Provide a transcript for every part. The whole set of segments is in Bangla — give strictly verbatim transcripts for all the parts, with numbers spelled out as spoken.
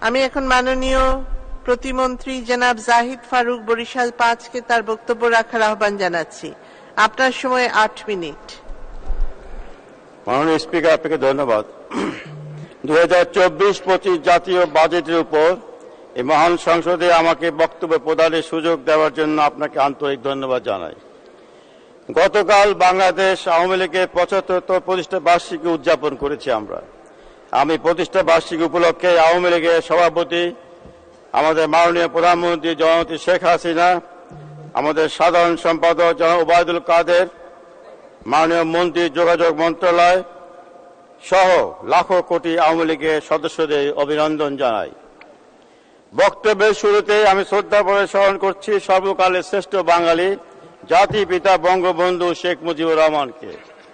আমি এখন মাননীয় প্রতিমন্ত্রী জনাব জাহিদ ফারুক বরিশাল পাঁচকে তার বক্তব্য রাখার আহ্বান জানাচ্ছি। আপনার সময় আট মিনিট। মাননীয় স্পিকার, আপনাকে ধন্যবাদ। দুই হাজার চব্বিশ পঁচিশ জাতীয় বাজেটের উপর এই মহান সংসদে আমাকে বক্তব্য প্রদানের সুযোগ দেওয়ার জন্য আপনাকে আন্তরিক ধন্যবাদ জানাই। গতকাল বাংলাদেশ আওয়ামী লীগের পঁচাত্তরতম প্রতিষ্ঠা বার্ষিকী উদযাপন করেছি আমরা। আমি প্রতিষ্ঠা বার্ষিকী উপলক্ষে আওয়ামী লীগের সভাপতি আমাদের মাননীয় প্রধানমন্ত্রী জননেত্রী শেখ হাসিনা, আমাদের সাধারণ সম্পাদক জনাব ওবায়দুল কাদের, মাননীয় মন্ত্রী যোগাযোগ মন্ত্রণালয় সহ লাখো কোটি আওয়ামী লীগের সদস্যদের অভিনন্দন জানাই। বক্তব্যের শুরুতে আমি শ্রদ্ধা ভরে স্মরণ করছি সর্বকালের শ্রেষ্ঠ বাঙালি জাতির পিতা বঙ্গবন্ধু শেখ মুজিবুর রহমানকে,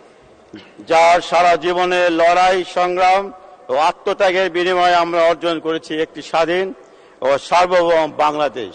যার সারা জীবনের লড়াই সংগ্রাম ও আত্মত্যাগের বিনিময়ে আমরা অর্জন করেছি একটি স্বাধীন ও সার্বভৌম বাংলাদেশ।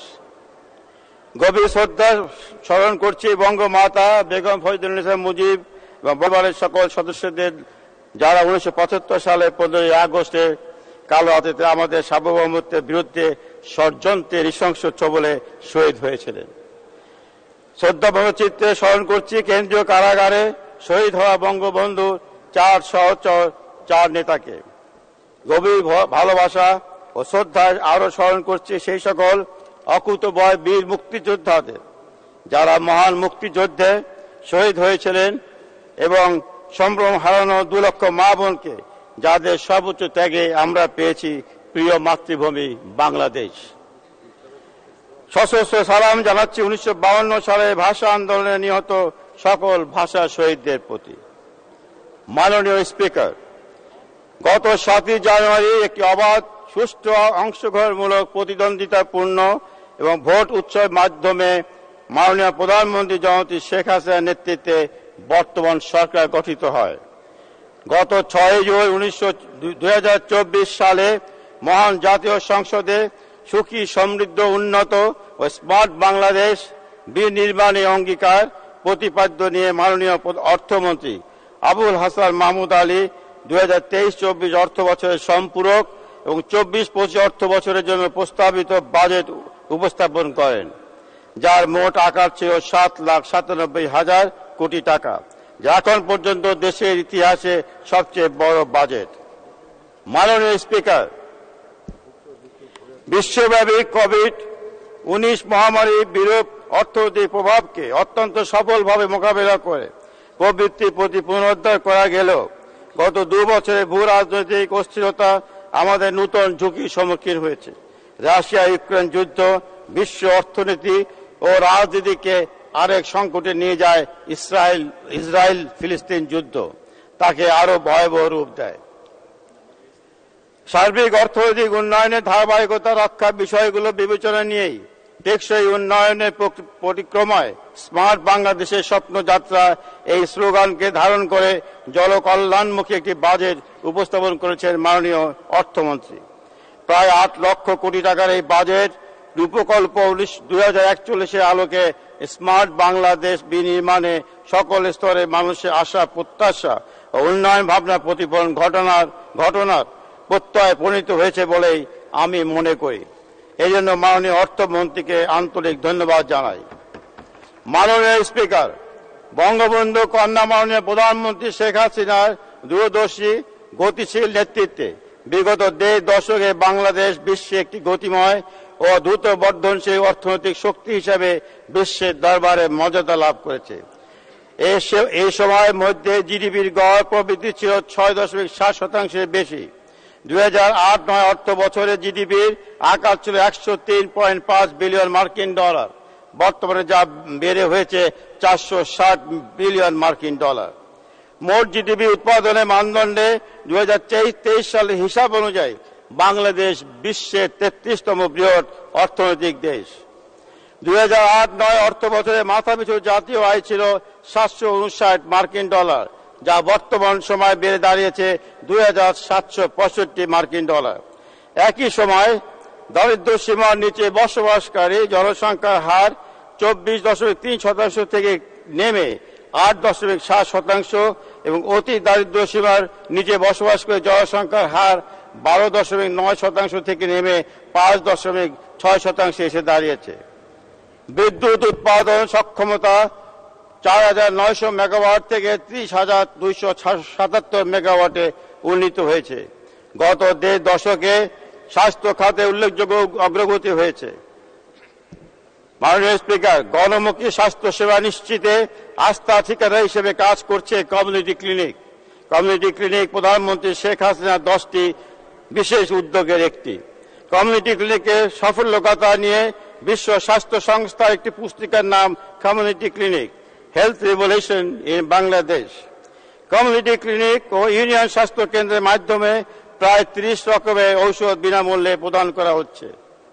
গভীর শ্রদ্ধা স্মরণ করছি বঙ্গমাতা বেগম ফজিলাতুন্নেসা মুজিব এবং পরিবারের সকল সদস্যদের, যারা উনিশশো পঁচাত্তর সালে পনেরোই আগস্টে কালো হাতিতে আমাদের সার্বভৌমত্বের বিরুদ্ধে ষড়যন্ত্রে নৃশংস ছবলে শহীদ হয়েছিলেন। শ্রদ্ধাভঙ্গ চিত্রে স্মরণ করছি কেন্দ্রীয় কারাগারে শহীদ হওয়া বঙ্গবন্ধুর চার সহচর চার নেতাকে। গভীর ভালোবাসা ও শ্রদ্ধায় আরো স্মরণ করছি সেই সকল অকুতোভয় বীর মুক্তিযোদ্ধাদের, যারা মহান মুক্তিযুদ্ধে শহীদ হয়েছিলেন, এবং সম্ভ্রম হারানো দু লক্ষ মা বোনকে, যাদের সর্বোচ্চ ত্যাগে আমরা পেয়েছি প্রিয় মাতৃভূমি বাংলাদেশ। সশস্ত্র সালাম জানাচ্ছি উনিশশো বাউন্ন সালে ভাষা আন্দোলনে নিহত সকল ভাষা শহীদদের প্রতি। মাননীয় স্পিকার, গত সাতই জানুয়ারি একটি অবাধ, সুষ্ঠু, অংশগ্রহণমূলক, প্রতিদ্বন্দ্বিতাপূর্ণ এবং ভোট উৎসবের মাধ্যমে মাননীয় প্রধানমন্ত্রী জননেত্রী শেখ হাসিনার নেতৃত্বে বর্তমান সরকার গঠিত হয়। গত ছয় জুন উনিশশো দুই হাজার চব্বিশ সালে মহান জাতীয় সংসদে সুখী, সমৃদ্ধ, উন্নত ও স্মার্ট বাংলাদেশ বিনির্মাণে অঙ্গীকার প্রতিপাদ্য নিয়ে মাননীয় অর্থমন্ত্রী আবুল হাসান মাহমুদ আলী দুই হাজার তেইশ চব্বিশ অর্থ বছরের সম্পূরক এবং চব্বিশ পঁচিশ অর্থ বছরের জন্য প্রস্তাবিত বাজেট উপস্থাপন করেন, যার মোট আকার ছিল সাত লাখ সাতানব্বই হাজার কোটি টাকা, যা এখন পর্যন্ত দেশের ইতিহাসে সবচেয়ে বড় বাজেট। মাননীয় স্পিকার, বিশ্বব্যাপী কোভিড উনিশ মহামারীর বিরূপ অর্থনৈতিক প্রভাবকে অত্যন্ত সফলভাবে মোকাবেলা করে প্রবৃদ্ধির প্রতি পুনরুদ্ধার করা গেলেও গত দু বছরে ভূ রাজনৈতিক অস্থিরতা আমাদের নূতন ঝুঁকির সম্মুখীন হয়েছে। রাশিয়া ইউক্রেন যুদ্ধ বিশ্ব অর্থনীতি ও রাজনীতিকে আরেক সংকটে নিয়ে যায়। ইসরায়েল ইসরায়েল ফিলিস্তিন যুদ্ধ তাকে আরো ভয়াবহ রূপ দেয়। সার্বিক অর্থনৈতিক উন্নয়নের ধারাবাহিকতা রক্ষার বিষয়গুলো বিবেচনা নিয়েই টেকসই উন্নয়নের পরিক্রমায় স্মার্ট বাংলাদেশের স্বপ্নযাত্রা এই স্লোগানকে ধারণ করে জনকল্যাণমুখী একটি বাজেট উপস্থাপন করেছেন মাননীয় অর্থমন্ত্রী। প্রায় আট লক্ষ কোটি টাকার এই বাজেট রূপকল্প দুই হাজার একচল্লিশের আলোকে স্মার্ট বাংলাদেশ বিনির্মাণে সকল স্তরের মানুষের আশা, প্রত্যাশা ও উন্নয়ন ভাবনা প্রতিফলন ঘটনার ঘটনার প্রত্যয় পরিণত হয়েছে বলেই আমি মনে করি। এই জন্য মাননীয় অর্থমন্ত্রীকে আন্তরিক ধন্যবাদ জানাই। মাননীয় স্পিকার, বঙ্গবন্ধু কন্যা মাননীয় প্রধানমন্ত্রী শেখ হাসিনার দূরদর্শী, গতিশীল নেতৃত্বে বিগত দেড় দশকে বাংলাদেশ বিশ্বে একটি গতিময় ও দ্রুত বর্ধনশীল অর্থনৈতিক শক্তি হিসেবে বিশ্বের দরবারে মর্যাদা লাভ করেছে। এই সময়ের মধ্যে জিডিপির গড় প্রবৃদ্ধি ছিল ছয় দশমিক সাত শতাংশের বেশি। দুই হাজার আট নয় অর্থ বছরে জিডিপির আকার ছিল একশো তিন পয়েন্ট পাঁচ বিলিয়ন মার্কিন ডলার, বর্তমানে যা বেড়ে হয়েছে চারশো ষাট বিলিয়ন মার্কিন ডলার। মোট জিডিপি উৎপাদনের মানদণ্ডে দুই হাজার তেইশ সালের হিসাব অনুযায়ী বাংলাদেশ বিশ্বের তেত্রিশতম বৃহৎ অর্থনৈতিক দেশ। দুই হাজার আট নয় অর্থ বছরে মাথাপিছু জাতীয় আয় ছিল সাতশো উনষাট মার্কিন ডলার, যা বর্তমান সময় বেড়ে দাঁড়িয়েছে দুই হাজার সাতশো পঁয়ষট্টি মার্কিন ডলার। একই সময় দারিদ্র সীমার নিচে বসবাসকারী জনসংখ্যার হার চব্বিশ দশমিক তিন শতাংশ থেকে নেমে আট দশমিক সাত শতাংশ এবং অতি দারিদ্র সীমার নিচে বসবাসকারী জনসংখ্যার হার বারো দশমিক নয় শতাংশ থেকে নেমে পাঁচ দশমিক ছয় শতাংশে এসে দাঁড়িয়েছে। বিদ্যুৎ উৎপাদন সক্ষমতা চার হাজার নয়শো মেগাওয়াট থেকে ত্রিশ হাজার দুইশো সাতাত্তর মেগাওয়াটে উন্নীত হয়েছে। গত দেড় দশকে স্বাস্থ্য খাতে উল্লেখযোগ্য অগ্রগতি হয়েছে। মাননীয় স্পিকার, গণমুখী স্বাস্থ্য সেবা নিশ্চিতে আস্থা ঠিকানা হিসেবে কাজ করছে কমিউনিটি ক্লিনিক। কমিউনিটি ক্লিনিক প্রধানমন্ত্রী শেখ হাসিনার দশটি বিশেষ উদ্যোগের একটি। কমিউনিটি ক্লিনিকের সাফল্যকতা নিয়ে বিশ্ব স্বাস্থ্য সংস্থার একটি পুস্তিকার নাম community clinic, health revolution in Bangladesh. Community clinic ও ইউনিয়ন স্বাস্থ্য কেন্দ্রের মাধ্যমে প্রায় ত্রিশ রকমের ঔষধ বিনামূল্যে প্রদান করা হচ্ছে।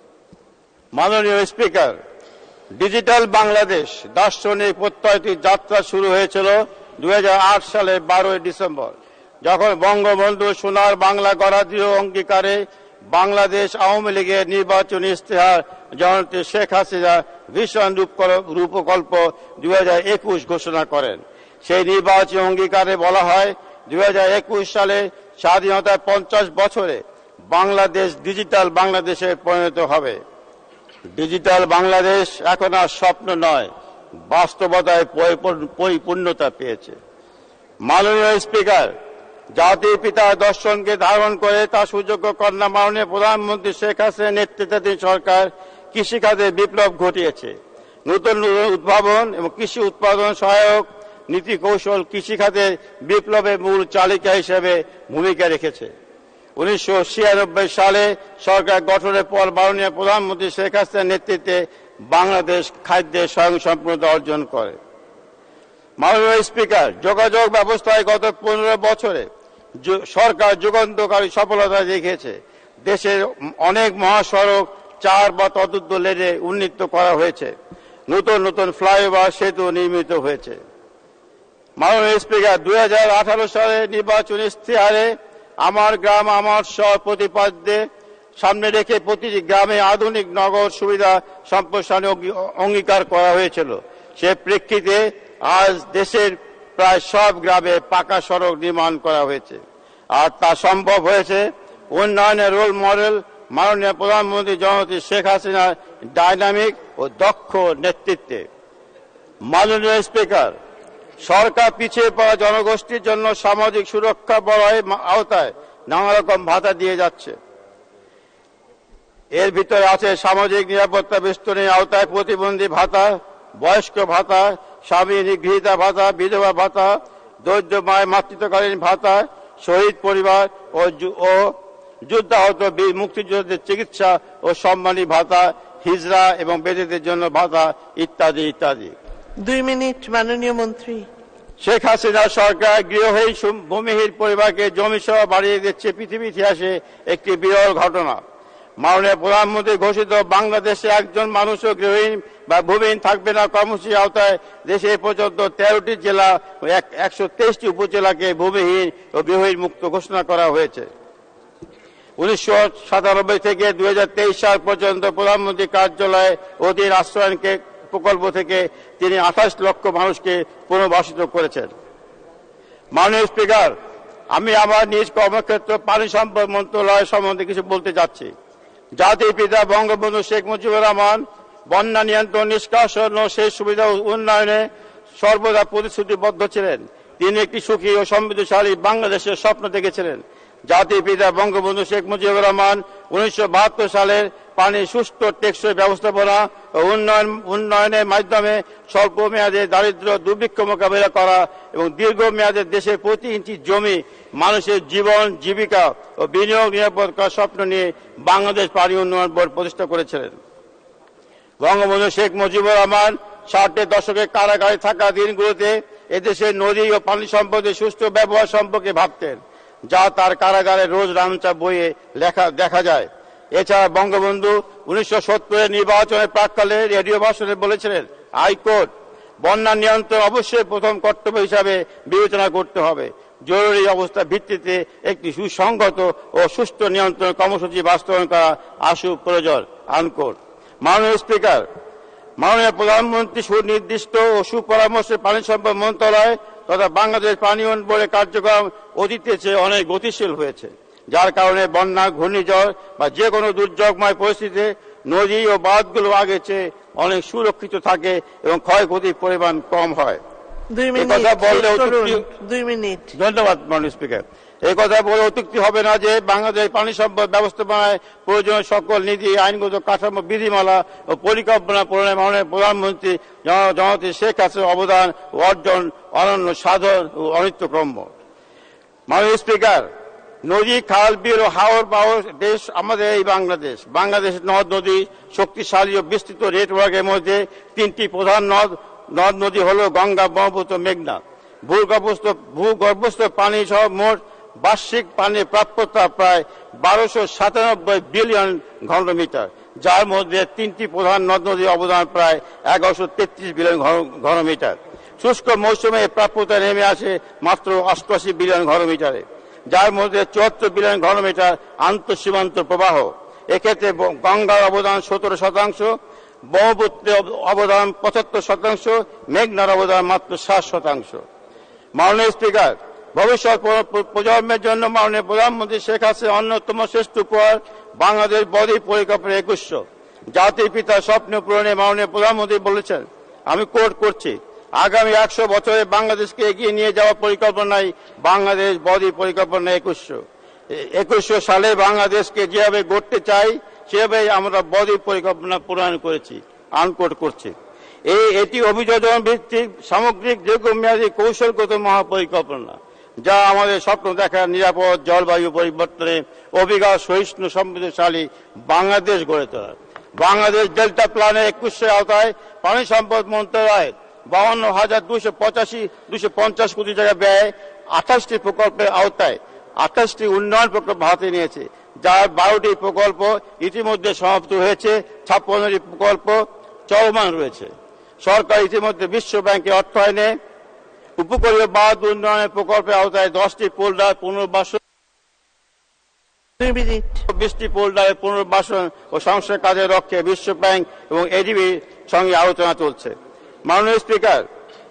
মাননীয় স্পিকার, ডিজিটাল বাংলাদেশ দার্শনিক প্রত্যয়টির যাত্রা শুরু হয়েছিল দুই হাজার আট সালের বারোই ডিসেম্বর, যখন বঙ্গবন্ধু সোনার বাংলা গড়ার দৃঢ় অঙ্গীকারে বাংলাদেশ আওয়ামী লীগের নির্বাচনী ইশতেহার জননেত্রী শেখ হাসিনা ভীষণ রূপকল্প দুই হাজার একুশ ঘোষণা করেন। সেই নির্বাচনী অঙ্গীকারে বলা হয় দুই হাজার একুশ সালে স্বাধীনতার পঞ্চাশ বছরে বাংলাদেশ ডিজিটাল বাংলাদেশে পরিণত হবে। ডিজিটাল বাংলাদেশ এখন আর স্বপ্ন নয়, বাস্তবতায় পরিপূর্ণতা পেয়েছে। মাননীয় স্পিকার, জাতির পিতার দর্শনকে ধারণ করে তার সুযোগ্য কন্যা মাননীয় প্রধানমন্ত্রী শেখ হাসিনার নেতৃত্বাধীন সরকার কৃষিখাতে বিপ্লব ঘটিয়েছে। নতুন উদ্ভাবন এবং কৃষি উৎপাদন সহায়ক নীতি কৌশল কৃষিখাতের বিপ্লবের মূল চালিকা হিসেবে ভূমিকা রেখেছে। উনিশশো ছিয়ানব্বই সালে সরকার গঠনের পর মাননীয় প্রধানমন্ত্রী শেখ হাসিনার নেতৃত্বে বাংলাদেশ খাদ্যে স্বয়ংসম্পূর্ণতা অর্জন করে। মাননীয় স্পিকার, যোগাযোগ ব্যবস্থায় গত পনেরো বছরে সরকার যুগান্তকারী সফলতা দেখিয়েছে। দেশের অনেক মহাসড়ক চার বা ততোর্ধ্ব লেনে উন্নীত করা হয়েছে। নতুন নতুন ফ্লাইওভার সেতু নির্মিত হয়েছে। মাননীয় স্পিকার, দুই হাজার আঠারো সালে নির্বাচনী ইশতেহারে আমার গ্রাম আমার শহর প্রতিপাদ্যে সামনে রেখে প্রতিটি গ্রামে আধুনিক নগর সুবিধা সম্প্রসারণের অঙ্গীকার করা হয়েছিল। সে প্রেক্ষিতে আজ দেশের প্রায় সব গ্রামে পাকা সড়ক নির্মাণ করা হয়েছে, আর তা সম্ভব হয়েছে উন্নয়নের রোল মডেল মাননীয় প্রধানমন্ত্রী জননেত্রী শেখ হাসিনার ডাইনামিক ও দক্ষ নেতৃত্বে। মাননীয় স্পিকার, সরকার পিছিয়ে পড়া জনগোষ্ঠীর জন্য সামাজিক সুরক্ষা বলয়ের আওতায় নানা রকম ভাতা দিয়ে যাচ্ছে। এর ভিতরে আছে সামাজিক নিরাপত্তা বেষ্টনীর আওতায় প্রতিবন্ধী ভাতা, বয়স্ক ভাতা, স্বামী নিগৃহীতা ভাতা, বিধবা ভাতা, দরিদ্র মায়ের মাতৃত্বকালীন ভাতা, শহীদ পরিবার ও যুদ্ধাহত বীর মুক্তিযোদ্ধাদের চিকিৎসা ও সম্মানী ভাতা, হিজরা এবং বেদেদের জন্য ভাতা ইত্যাদি ইত্যাদি। দুই মিনিট মাননীয় মন্ত্রী। শেখ হাসিনা সরকার গৃহহীন ভূমিহীন পরিবারকে জমি সহ বাড়িয়ে দিচ্ছে পৃথিবী ইতিহাসে একটি বিরল ঘটনা। মাননীয় প্রধানমন্ত্রী ঘোষিত বাংলাদেশে একজন মানুষও গৃহহীন বা ভূমিহীন থাকবে না কর্মসূচির আওতায় দেশে পর্যন্ত তেরোটি জেলা ও একশো তেইশটি উপজেলাকে ভূমিহীন ও গৃহহীন মুক্ত ঘোষণা করা হয়েছে। উনিশশো সাতানব্বই থেকে দুই হাজার তেইশ সাল পর্যন্ত প্রধানমন্ত্রী কার্যালয়ে অধীন আশ্রয়নকে প্রকল্প থেকে তিনি আঠাশ লক্ষ মানুষকে পুনর্বাসিত করেছেন। মাননীয় স্পিকার, আমি আমার নিজ কর্মক্ষেত্র পানি সম্পদ মন্ত্রণালয় সম্বন্ধে কিছু বলতে যাচ্ছি। জাতির পিতা বঙ্গবন্ধু শেখ মুজিবুর রহমান বন্যা নিয়ন্ত্রণ, নিষ্কাশন ও সেই সুবিধা উন্নয়নে সর্বদা প্রতিশ্রুতিবদ্ধ ছিলেন। তিনি একটি সুখী ও সমৃদ্ধশালী বাংলাদেশের স্বপ্ন দেখেছিলেন। জাতির পিতা বঙ্গবন্ধু শেখ মুজিবুর রহমান উনিশশো বাহাত্তর সালের পানি সুষ্ঠু টেকসই ব্যবস্থাপনা ও উন্নয়ন উন্নয়নের মাধ্যমে স্বল্প মেয়াদে দারিদ্র দুর্ভিক্ষ মোকাবিলা করা এবং দীর্ঘ মেয়াদে দেশের প্রতি ইঞ্চি জমি মানুষের জীবন জীবিকা ও বিনিয়োগ নিরাপদ করার স্বপ্ন নিয়ে বাংলাদেশ পানি উন্নয়ন বোর্ড প্রতিষ্ঠা করেছিলেন। বঙ্গবন্ধু শেখ মুজিবুর রহমান ষাটের দশকে কারাগারে থাকা দিনগুলোতে এদেশের নদী ও পানি সম্পদের সুষ্ঠু ব্যবহার সম্পর্কে ভাবতেন, যা তার কারাগারে রোজ রামচা বইয়ে লেখা দেখা যায়। এছাড়া বঙ্গবন্ধু উনিশশো সত্তরের নির্বাচনের প্রাককালে রেডিও ভাষণে বলেছিলেন, হাইকোর্ট বন্যা নিয়ন্ত্রণ অবশ্যই প্রথম কর্তব্য হিসাবে বিবেচনা করতে হবে। জরুরি অবস্থা ভিত্তিতে একটি সুসংগত ও সুষ্ঠু নিয়ন্ত্রণ কর্মসূচি বাস্তবায়ন করা আশু প্রয়োজন। আনকোট। মাননীয় স্পিকার, মাননীয় প্রধানমন্ত্রী সুনির্দিষ্ট ও সুপরামর্শে পানি সম্পদ মন্ত্রণালয় তথা বাংলাদেশ পানি উন্নয়ন বোর্ডের কার্যক্রম অতীতের চেয়ে অনেক গতিশীল হয়েছে। যার কারণে বন্যা, ঘূর্ণিঝড় বা যে কোনো দুর্যোগময় পরিস্থিতিতে নদী ও বাঁধগুলো আগে চেয়ে অনেক সুরক্ষিত থাকে এবং ক্ষয়ক্ষতির পরিমাণ কম হয়। দুই এই মিনিট কথা বললে শেষ করুন। অত্যুক্তি- দুই মিনিট ধন্যবাদ মাননীয় স্পিকার। এই কথা বলে অত্যুক্তি হবে না যে বাংলাদেশ পানি সম্পদ ব্যবস্থাপনায় প্রয়োজনীয় সকল নীতি, আইনগত কাঠামো, বিধিমালা ও পরিকল্পনা প্রণয়নে মাননীয় প্রধানমন্ত্রী জন- জননেত্রী শেখ হাসিনার অবদান ও অর্জন অনন্য সাধন ও অনিত্যক্রম্য। মাননীয় স্পিকার, নদী, খাল, বিল ও হাওর পাওয়ার দেশ আমাদের এই বাংলাদেশ। বাংলাদেশের নদ নদী শক্তিশালী ও বিস্তৃত নেটওয়ার্কের মধ্যে তিনটি প্রধান নদ নদ নদী হল গঙ্গা, ব্রহ্মপুত্র, মেঘনা। ভূগর্ভস্থ ভূগর্ভস্থ পানি সহ মোট বার্ষিক পানির প্রাপ্যতা প্রায় বারোশো সাতানব্বই বিলিয়ন ঘনমিটার, যার মধ্যে তিনটি প্রধান নদ নদীর অবদান প্রায় এগারোশো তেত্রিশ বিলিয়ন ঘনমিটার। শুষ্ক মৌসুমে এই প্রাপ্যতা নেমে আসে মাত্র অষ্টআশি বিলিয়ন ঘনমিটারে, যার মধ্যে চুয়াত্তর বিলিয়ন ঘনমিটার আন্তঃসীমান্ত প্রবাহ। এক্ষেত্রে গঙ্গার অবদান সতেরো শতাংশ, ব্রহ্মপুত্রের অবদান পঁচাত্তর শতাংশ, মেঘনার অবদান মাত্র ষাট শতাংশ। মাননীয় স্পিকার, ভবিষ্যৎ প্রজন্মের জন্য মাননীয় প্রধানমন্ত্রী শেখ হাসিনার অন্যতম শ্রেষ্ঠ উপহার বাংলাদেশ বদ্বীপ পরিকল্পনা একুশশো। জাতির পিতার স্বপ্ন পূরণে মাননীয় প্রধানমন্ত্রী বলেছেন, আমি কোট করছি, আগামী একশো বছরে বাংলাদেশকে এগিয়ে নিয়ে যাওয়ার পরিকল্পনায় বাংলাদেশ বদ্বীপ পরিকল্পনা একুশশো। একুশশো সালে বাংলাদেশকে যেভাবে গড়তে চাই সেভাবেই আমরা বদ্বীপ পরিকল্পনা প্রণয়ন করেছি। আনকোট করছি, এই এটি অভিযোজন ভিত্তিক সামগ্রিক দীর্ঘমেয়াদী কৌশলগত মহাপরিকল্পনা, যা আমাদের স্বপ্ন দেখার নিরাপদ জলবায়ু পরিবর্তনে অভিজ্ঞ, সহিষ্ণু, সমৃদ্ধশালী বাংলাদেশ গড়ে তোলা। বাংলাদেশ ডেল্টা প্ল্যানের একুশের আওতায় পানি সম্পদ মন্ত্রণালয় বাউন্ন হাজার দুশো পঁচাশি দুশো পঞ্চাশ কোটি টাকা ব্যয় আঠাশটি প্রকল্পের আওতায় আঠাশটি উন্নয়ন প্রকল্প হাতে নিয়েছে, যার বারোটি প্রকল্প ইতিমধ্যে সমাপ্ত হয়েছে, ছাপ্পান্নটি প্রকল্প চলমান রয়েছে। সরকার ইতিমধ্যে বিশ্ব ব্যাংকের অর্থায়নে উপকূলীয় বাঁধ উন্নয়নের প্রকল্পের আওতায় দশটি পোল্ডার পুনর্বাসন, দুই মিনিট বিশটি পোল্ডারের পুনর্বাসন ও সংস্কার কাজের লক্ষ্যে বিশ্ব ব্যাংক এবং এডিবির সঙ্গে আলোচনা চলছে। মাননীয় স্পিকার,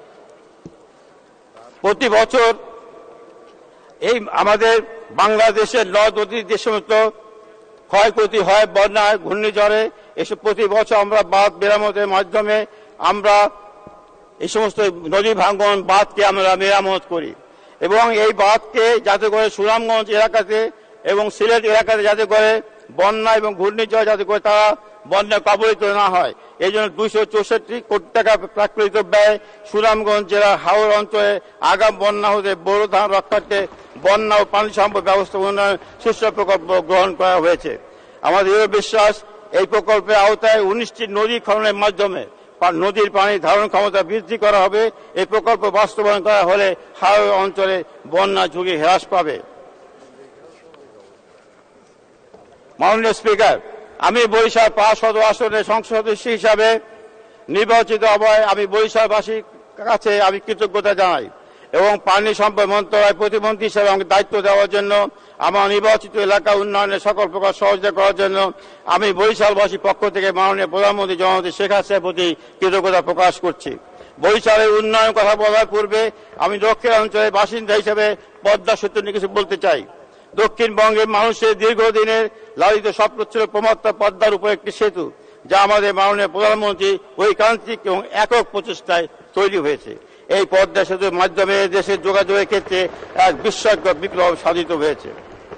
প্রতি বছর এই আমাদের বাংলাদেশের নদ নদীর যে সমস্ত ক্ষয়ক্ষতি হয় বন্যায়, ঘূর্ণিঝড়ে, এসব প্রতি বছর আমরা বাঁধ মেরামতের মাধ্যমে আমরা এই সমস্ত নদী ভাঙ্গন বাঁধকে আমরা মেরামত করি এবং এই বাঁধকে যাতে করে সুনামগঞ্জ এলাকাতে এবং সিলেট এলাকাতে যাতে করে বন্যা এবং ঘূর্ণিঝড় যাতে করে তারা বন্যা কবলিত না হয়, এই জন্য দুইশো চৌষট্টি কোটি টাকা প্রাকৃতিক ব্যয় সুনামগঞ্জ জেলার হাওর অঞ্চলে আগাম বন্যা হতে বোরো ধান রক্ষার্থে বন্যা ও পানি সম্পদ ব্যবস্থা উন্নয়ন শীর্ষ প্রকল্প গ্রহণ করা হয়েছে। আমাদের দৃঢ় বিশ্বাস, এই প্রকল্পের আওতায় উনিশটি নদী খননের মাধ্যমে নদীর পানি ধারণ ক্ষমতা বৃদ্ধি করা হবে। এই প্রকল্প বাস্তবায়ন করা হলে হাওর অঞ্চলে বন্যা ঝুঁকি হ্রাস পাবে। মাননীয় স্পিকার, আমি বরিশাল পাঁচ সদর আসনের সংসদ সদস্য হিসাবে নির্বাচিত হওয়ায় আমি বরিশালবাসীর কাছে আমি কৃতজ্ঞতা জানাই এবং পানি সম্পদ মন্ত্রণালয় প্রতিমন্ত্রী হিসেবে আমাকে দায়িত্ব দেওয়ার জন্য, আমার নির্বাচিত এলাকা উন্নয়নের সকল প্রকার সহযোগিতা করার জন্য আমি বরিশালবাসীর পক্ষ থেকে মাননীয় প্রধানমন্ত্রী জননেত্রী শেখ হাসিনার প্রতি কৃতজ্ঞতা প্রকাশ করছি। বরিশালের উন্নয়নের কথা বলার পূর্বে আমি দক্ষিণ অঞ্চলের বাসিন্দা হিসেবে পদ্মা সেতু নিয়ে কিছু বলতে চাই। দক্ষিণবঙ্গের মানুষের দীর্ঘদিনের লালিত স্বপ্ন ছিল প্রমত্তা পদ্মার উপর একটি সেতু, যা আমাদের মাননীয় প্রধানমন্ত্রী ঐকান্তিক এবং একক প্রচেষ্টায় তৈরি হয়েছে। এই পদ্মা সেতুর মাধ্যমে দেশের যোগাযোগের ক্ষেত্রে এক বিস্ময়কর বিপ্লব সাধিত হয়েছে।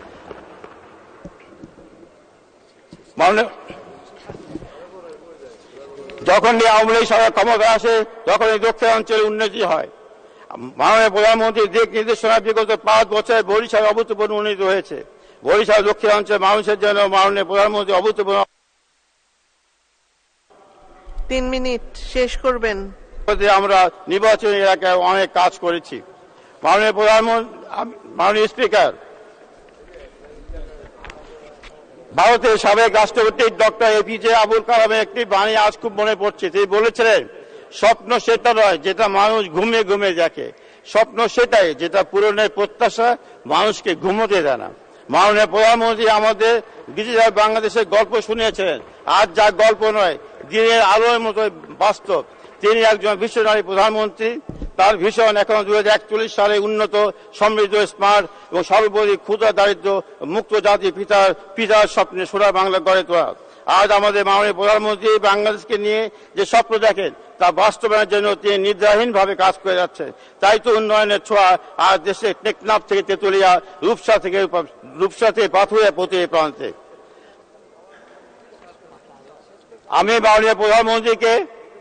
যখনই আওয়ামী লীগ সরকার ক্ষমতা আসে তখনই দক্ষিণ অঞ্চলে উন্নতি হয়। মাননীয় প্রধানমন্ত্রীর দিক নির্দেশনা বিগত পাঁচ বছরে বরিশাল অভূতপূর্ণ উন্নতি হয়েছে। বরিশাল দক্ষিণ অঞ্চলের মানুষের জন্য মাননীয় প্রধানমন্ত্রী অভূতপূর্ণ। তিন মিনিট শেষ করবেন। আমরা নির্বাচনী এলাকায় অনেক কাজ করেছি। মাননীয় প্রধানমন্ত্রী, মাননীয় স্পিকার, ভারতের সাবেক রাষ্ট্রপতি ডক্টর এপিজে আবুল কালামের একটি বাণী আজ খুব মনে পড়ছে। তিনি বলেছিলেন, স্বপ্ন সেটা নয় যেটা মানুষ ঘুমিয়ে ঘুমিয়ে দেখে, স্বপ্ন সেটাই যেটা পূরণের প্রত্যাশা মানুষকে ঘুমোতে দেয় না। মাননীয় প্রধানমন্ত্রী আমাদের ডিজিটাল বাংলাদেশের গল্প শুনিয়েছিলেন, আজ যা গল্প নয়, দিনের আলোর মতো বাস্তব। তিনি একজন বিশ্বনারী প্রধানমন্ত্রী, তার ভীষণ এখন দুই হাজার একচল্লিশ সালে উন্নত সমৃদ্ধ স্মার্ট এবং সর্বোপরি ক্ষুদ্র দারিদ্র মুক্ত জাতি পিতার পিতার স্বপ্নে সোনা বাংলা গড়ে তোলা। আজ আমাদের মাননীয় প্রধানমন্ত্রী বাংলাদেশকে নিয়ে যে স্বপ্ন দেখেন তা বাস্তবায়নের জন্য তিনি নিদ্রাহীনভাবে কাজ করে যাচ্ছে। তাই তো উন্নয়নের ছোঁয়া আজ দেশে টেকনাফ থেকে তেতুলিয়া, রূপসা থেকে রূপসা থেকে পাথুরিয়া প্রতি প্রান্তে। আমি মাননীয় প্রধানমন্ত্রীকে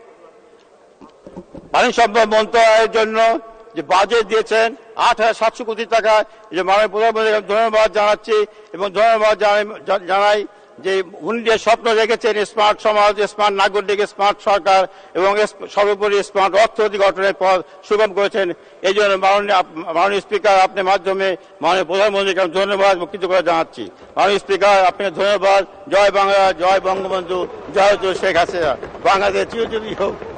পানি সম্পদ মন্ত্রণালয়ের জন্য যে বাজেট দিয়েছেন আট হাজার সাতশো কোটি টাকা, যে মাননীয় প্রধানমন্ত্রীকে ধন্যবাদ জানাচ্ছি এবং ধন্যবাদ জানাই যে উনি যে স্বপ্ন রেখেছেন স্মার্ট সমাজ, স্মার্ট নাগরিক, স্মার্ট সরকার এবং সর্বোপরি স্মার্ট অর্থনীতি গঠনের পথ সুগম করেছেন। এই জন্য মাননীয় মাননীয় স্পিকার আপনার মাধ্যমে মাননীয় প্রধানমন্ত্রীকে আমি ধন্যবাদ এবং কৃতজ্ঞতা জানাচ্ছি। মাননীয় স্পিকার আপনাকে ধন্যবাদ। জয় বাংলা, জয় বঙ্গবন্ধু, জয় শেখ হাসিনা। বাংলাদেশ চিরজীবী হোক।